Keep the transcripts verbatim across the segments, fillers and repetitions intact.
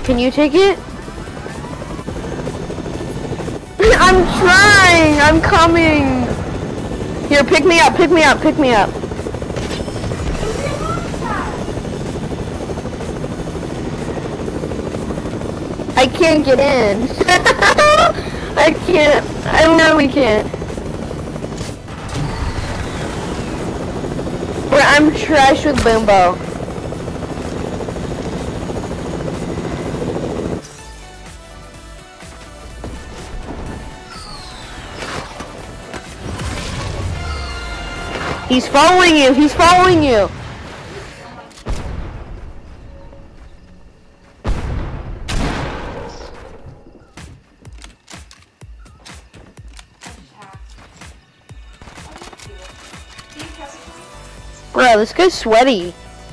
Can you take it? I'm trying! I'm coming! Here, pick me up, pick me up, pick me up. I can't get in. I can't. I know we can't. Bro, I'm trash with Boombo. He's following you. He's following you. Bro, this guy's sweaty.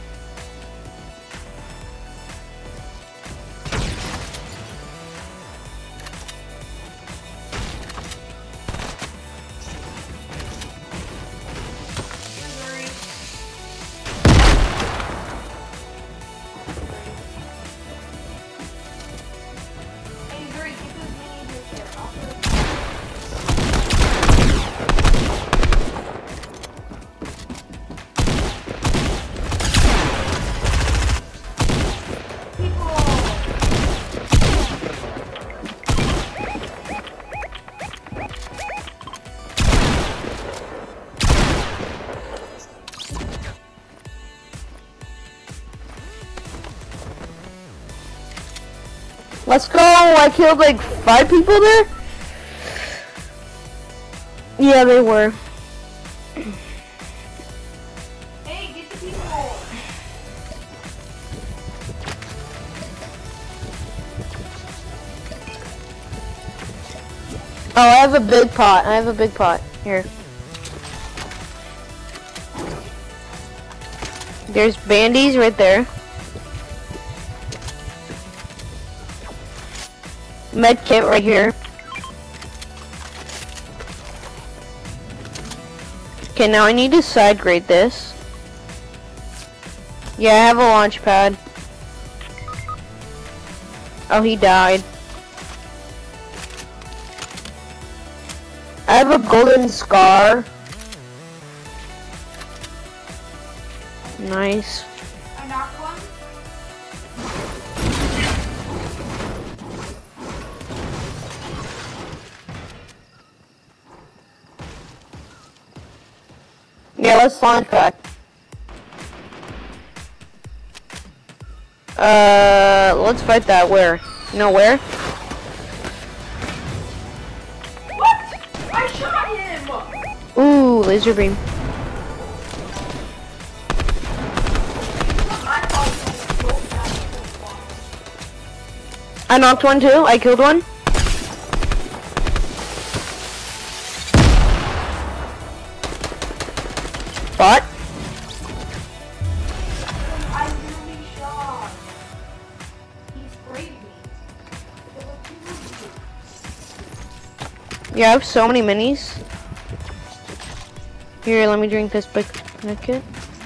Let's go! I killed like five people there? Yeah, they were. Hey, get the people! Oh, I have a big pot. I have a big pot. Here. There's bandies right there. Med kit right here. Okay, now I need to side grade this. Yeah, I have a launch pad. Oh, he died. I have a golden scar. Nice. I knocked one. Yeah, let's launch pad. Uh, let's fight that. Where? You know where? What? I shot him! Ooh, laser beam. I knocked one too. I killed one. Bot. I really shot. He sprayed me. Yeah, I have so many minis. Here, let me drink this big kit.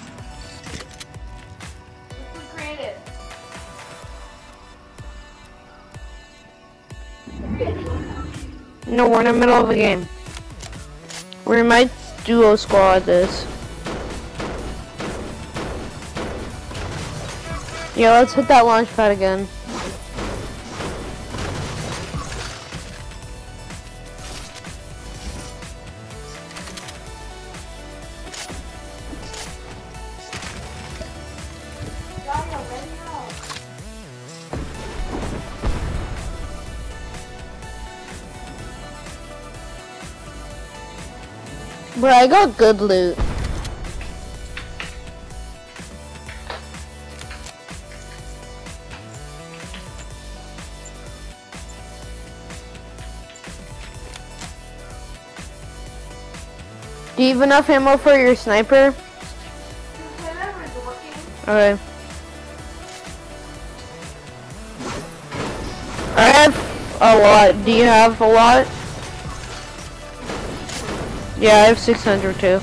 No, we're in the middle of a game. We might duo squad this. Yeah, let's hit that launch pad again. Bro, I got good loot. Do you have enough ammo for your sniper? Okay. I have a lot. Do you have a lot? Yeah, I have six hundred too.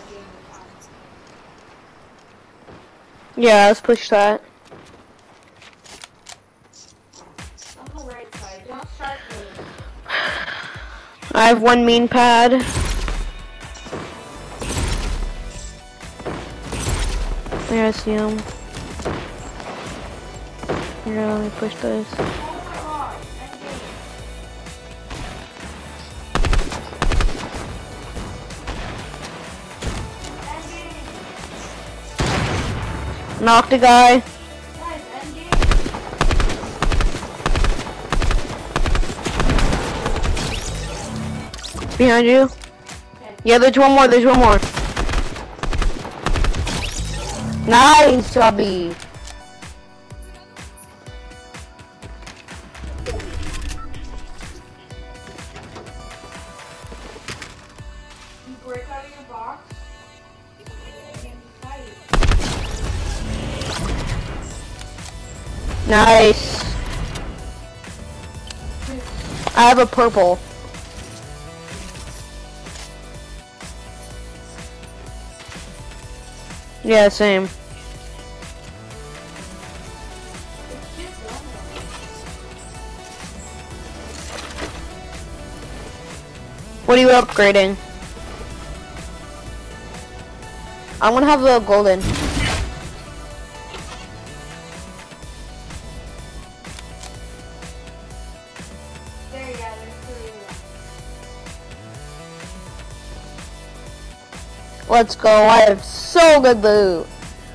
Yeah, let's push that. I have one mean pad. Yeah, I see him. Here, let me push this. Knocked a guy. Behind you. Yeah, there's one more, there's one more. Nice, Chubby. You break out of your box. Nice. I have a purple. Yeah, same. What are you upgrading? I want to have the golden. There you go, there's three of them. Let's go. I have so good loot.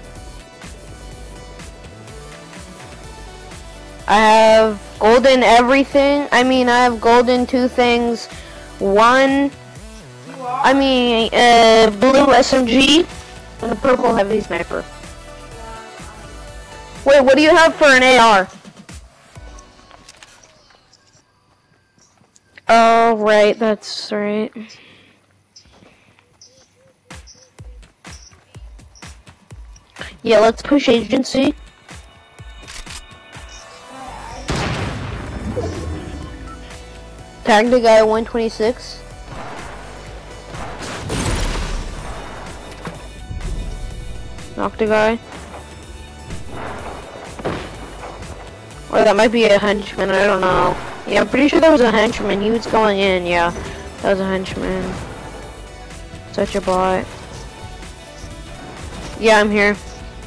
I have golden everything. I mean, I have golden two things. One, You are? I mean, uh, blue S M G and a purple heavy sniper. Wait, what do you have for an A R? Oh, right, that's right. Yeah, let's push agency. Tagged the guy at one twenty-six. Knocked a guy. Or that might be a henchman, I don't know. Yeah, I'm pretty sure that was a henchman. He was going in, yeah. That was a henchman. Such a bot. Yeah, I'm here.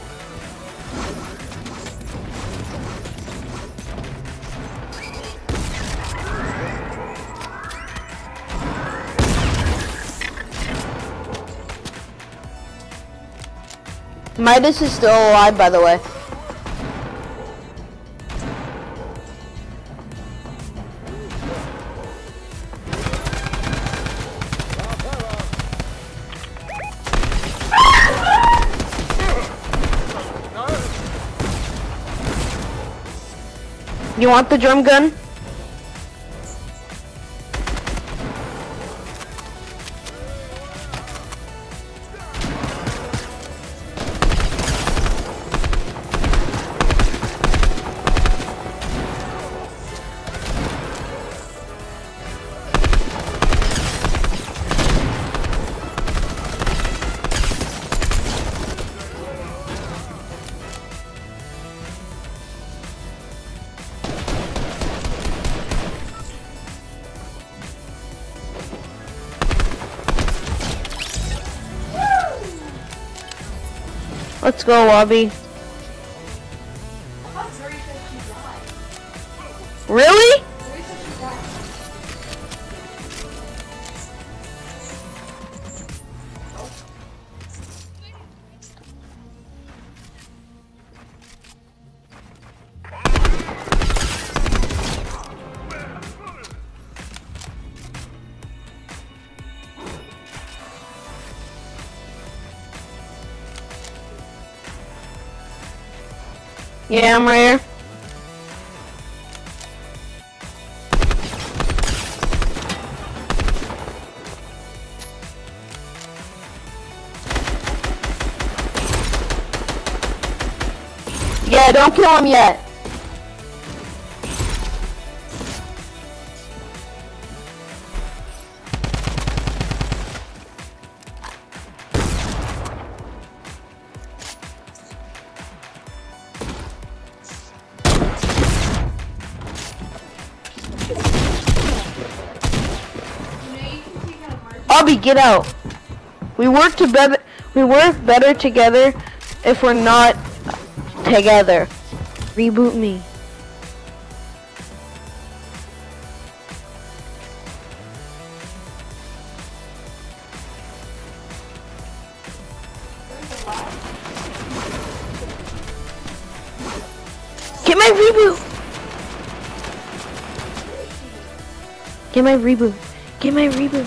Midas is still alive, by the way. You want the drum gun? Let's go, Lobby. I thought Zuri said she died. Really? Zuri said she died. Yeah, I'm right here. Yeah, don't kill him yet. Bobby, get out. We work to better. We work better together if we're not together. Reboot me. Get my reboot. Get my reboot. Get my reboot.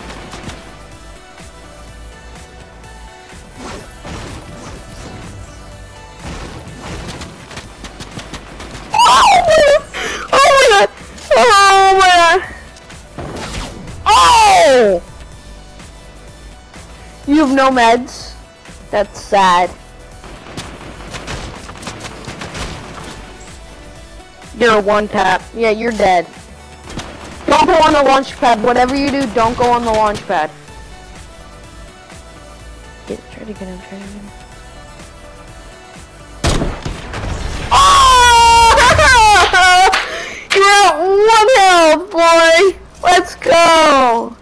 Oh my god! Oh! You have no meds? That's sad. You're a one tap. Yeah, you're dead. Don't go on the launch pad. Whatever you do, don't go on the launch pad. Get, try to get him, try to get him. Oh! You're at one health, boy! Let's go!